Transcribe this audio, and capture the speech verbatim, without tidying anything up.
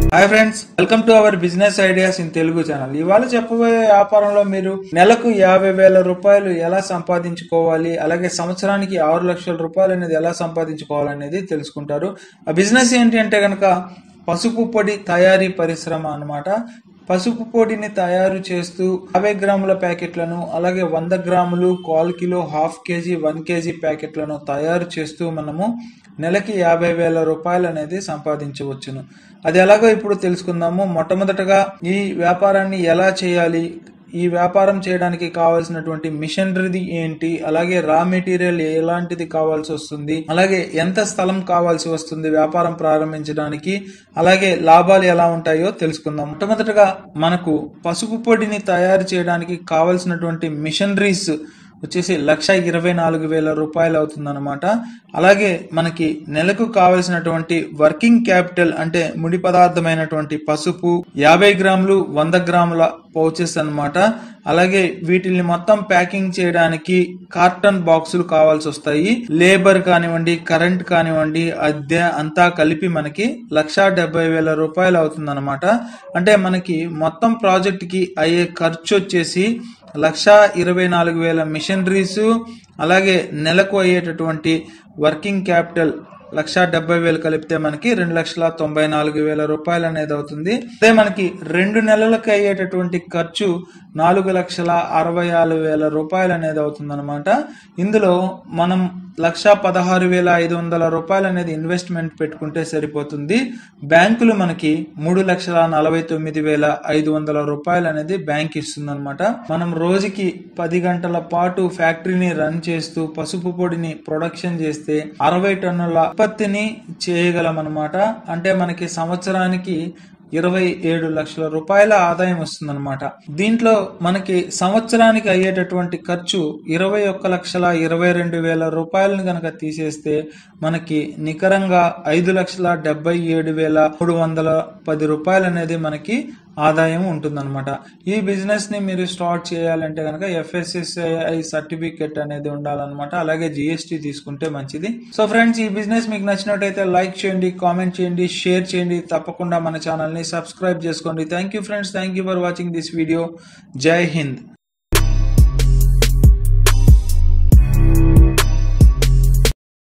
Hi friends, welcome to our business ideas in Telugu channel. ఇవాళ చెప్పబోయే వ్యాపారంలో మీరు నెలకు యాభై వేల రూపాయలు ఎలా సంపాదించుకోవాలి, అలాగే సంవత్సరానికి ఆరు లక్షల రూపాయలు అనేది ఎలా సంపాదించుకోవాలనేది తెలుసుకుంటారు. ఆ బిజినెస్ ఏంటి అంటే కనుక పసుపు పొడి తయారీ పరిశ్రమ అన్నమాట. పసుపు పొడిని తయారు చేస్తూ యాభై గ్రాముల ప్యాకెట్లను, అలాగే వంద గ్రాములు, కాల్ kilo, half KG, one KG ప్యాకెట్లను తయారు చేస్తూ మనము నెలకి యాభై వేల రూపాయలు అనేది సంపాదించవచ్చును. అది ఎలాగో ఇప్పుడు తెలుసుకుందాము. మొట్టమొదటగా ఈ వ్యాపారాన్ని ఎలా చేయాలి, ఈ వ్యాపారం చేయడానికి కావాల్సినటువంటి మిషనరీ ఏంటి, అలాగే రా మెటీరియల్ ఎలాంటిది కావాల్సి వస్తుంది, అలాగే ఎంత స్థలం కావాల్సి వస్తుంది వ్యాపారం ప్రారంభించడానికి, అలాగే లాభాలు ఎలా ఉంటాయో తెలుసుకుందాం. మొట్టమొదటగా మనకు పసుపు పొడిని తయారు చేయడానికి కావాల్సినటువంటి మిషనరీస్ వచ్చేసి లక్ష ఇరవై నాలుగు వేల రూపాయలు అవుతుందన్నమాట. అలాగే మనకి నెలకు కావలసినటువంటి వర్కింగ్ క్యాపిటల్ అంటే ముడి పదార్థమైనటువంటి పసుపు యాభై గ్రాములు, వంద గ్రాముల పౌచెస్ అన్నమాట. అలాగే వీటిని మొత్తం ప్యాకింగ్ చేయడానికి కార్టన్ బాక్సులు కావాల్సి వస్తాయి. లేబర్ కానివ్వండి, కరెంట్ కానివ్వండి, అద్దె అంతా కలిపి మనకి లక్ష డెబ్బై వేల రూపాయలు అవుతుంది అనమాట. అంటే మనకి మొత్తం ప్రాజెక్ట్ కి అయ్యే ఖర్చు వచ్చేసి లక్ష ఇరవై నాలుగు వేల మిషనరీస్, అలాగే నెలకు అయ్యేటటువంటి వర్కింగ్ క్యాపిటల్ లక్ష డెబ్బై వేలు కలిపితే మనకి రెండు లక్షల తొంభై నాలుగు వేల రూపాయలు అనేది అవుతుంది. అదే మనకి రెండు నెలలకు అయ్యేటటువంటి ఖర్చు నాలుగు లక్షల అరవై ఆరు వేల రూపాయలు అనేది అవుతుంది అనమాట. ఇందులో మనం లక్ష పదహారు వేల ఐదు వందల రూపాయలు అనేది ఇన్వెస్ట్మెంట్ పెట్టుకుంటే సరిపోతుంది. బ్యాంకులు మనకి మూడు లక్షల నలభై తొమ్మిది వేల ఐదు వందల రూపాయలు అనేది బ్యాంక్ ఇస్తుంది అనమాట. మనం రోజుకి పది గంటల పాటు ఫ్యాక్టరీని రన్ చేస్తూ పసుపు పొడిని ప్రొడక్షన్ చేస్తే అరవై టన్నుల ఉత్పత్తిని చేయగలం అనమాట. అంటే మనకి సంవత్సరానికి ఇరవై ఏడు లక్షల రూపాయల ఆదాయం వస్తుంది అనమాట. దీంట్లో మనకి సంవత్సరానికి అయ్యేటటువంటి ఖర్చు ఇరవై ఒక్క లక్షల ఇరవై రెండు వేల రూపాయలను కనుక తీసేస్తే మనకి నికరంగా ఐదు లక్షల డెబ్బై ఏడు వేల మూడు వందల పది రూపాయలు అనేది మనకి ఆదాయం ఉంటుందన్నమాట. ఈ బిజినెస్ ని మీరు స్టార్ట్ చేయాలంటే కనుక ఎఫ్ఎస్ఎస్ఐ సర్టిఫికెట్ అనేది ఉండాలన్నమాట. అలాగే జిఎస్టి తీసుకుంటే మంచిది. సో ఫ్రెండ్స్, ఈ బిజినెస్ మీకు నచ్చినట్టయితే లైక్ చేయండి, కామెంట్ చేయండి, షేర్ చేయండి. తప్పకుండా మన ఛానల్ ని సబ్స్క్రైబ్ చేసుకోండి. Thank you friends, thank you for watching this video. జై హింద్.